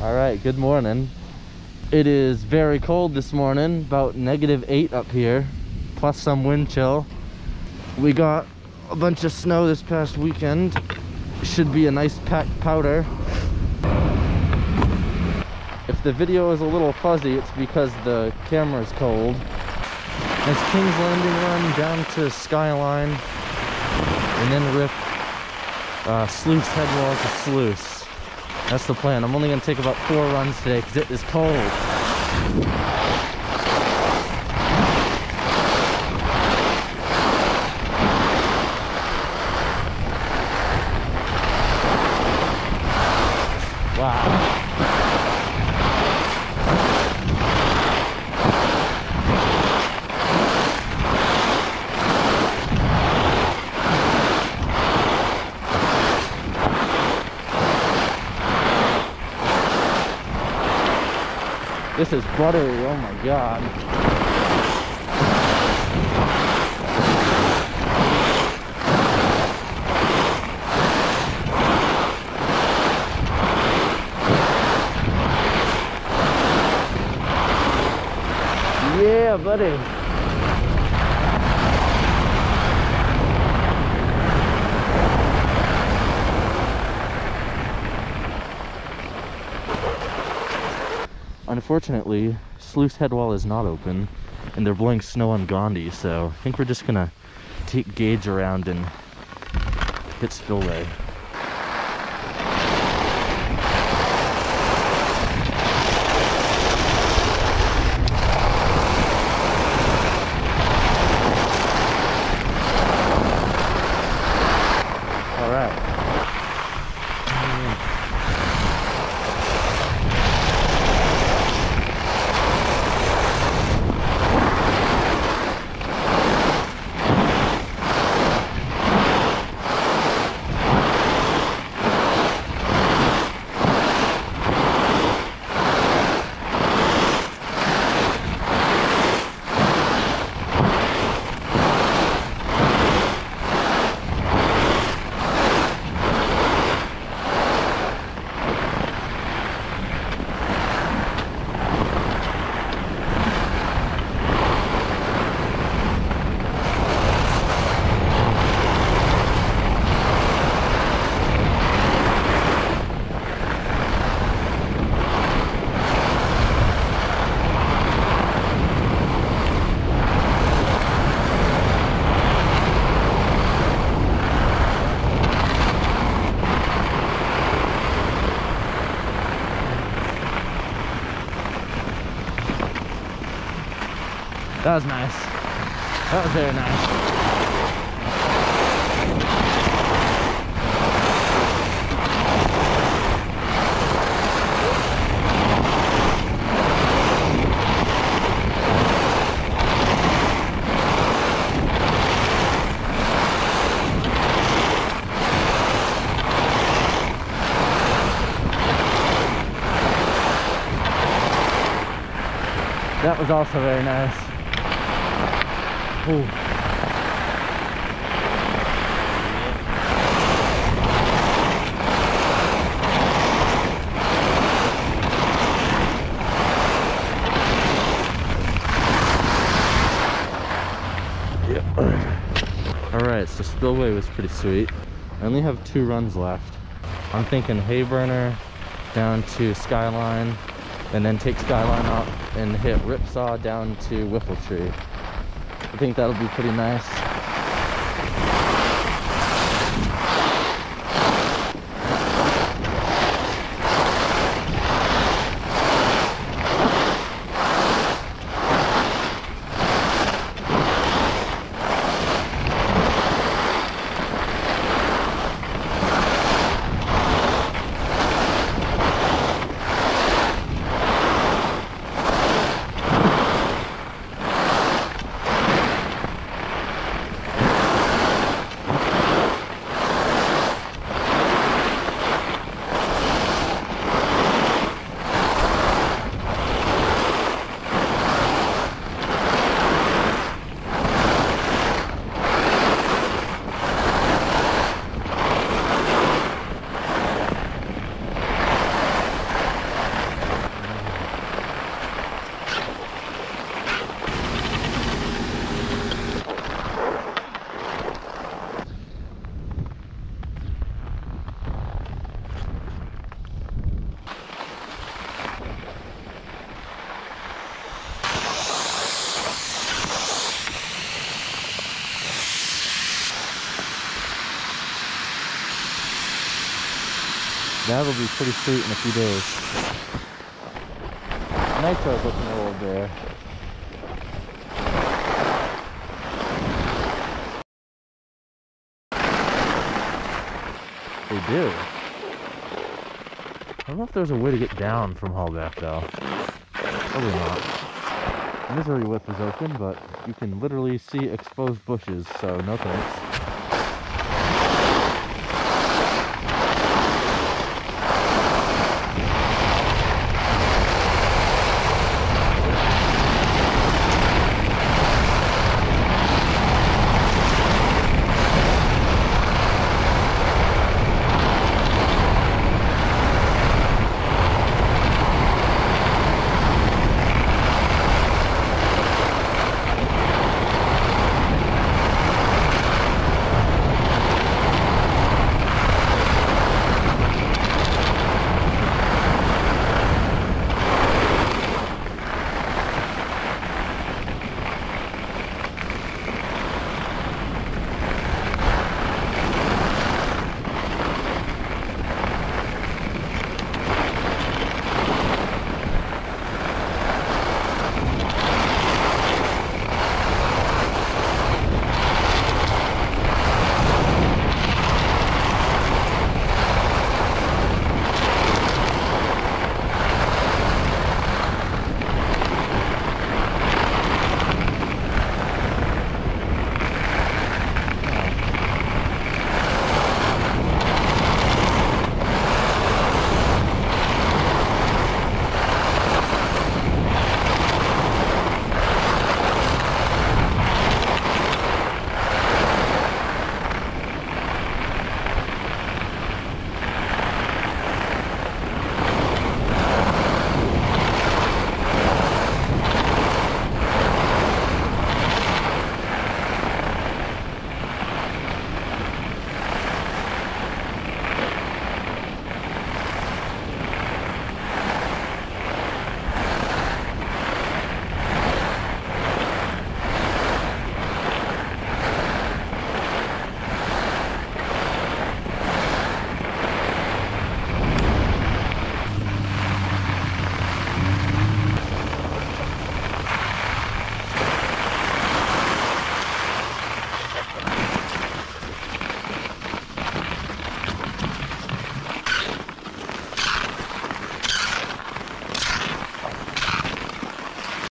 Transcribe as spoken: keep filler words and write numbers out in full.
All right, good morning. It is very cold this morning, about negative eight up here, plus some wind chill. We got a bunch of snow this past weekend. Should be a nice packed powder. If the video is a little fuzzy, it's because the camera is cold. It's King's Landing run down to Skyline, and then rip uh, sluice headwall to sluice. That's the plan. I'm only going to take about four runs today because it is cold. Wow. This is buttery, oh my god. Yeah, buddy. Unfortunately, sluice headwall is not open, and they're blowing snow on Gondi, so I think we're just gonna take gauge around and hit spillway. All right. That was nice. That was very nice. That was also very nice. Ooh. Yep. Alright, so spillway was pretty sweet. I only have two runs left. I'm thinking Hayburner down to Skyline, and then take Skyline up and hit Ripsaw down to Whiffletree. I think that'll be pretty nice. That'll be pretty sweet in a few days. Nitro's looking old there. They do. I don't know if there's a way to get down from Hallback though. Probably not. Misery Whip is open, but you can literally see exposed bushes, so no thanks.